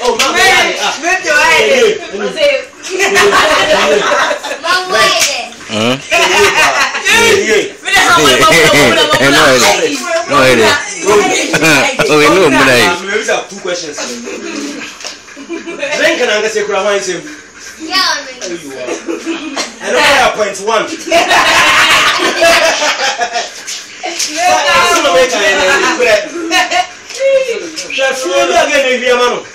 Oh, mama. Two questions. Drink and say Kurawan same. Yeah, I know point one. Chef, you again,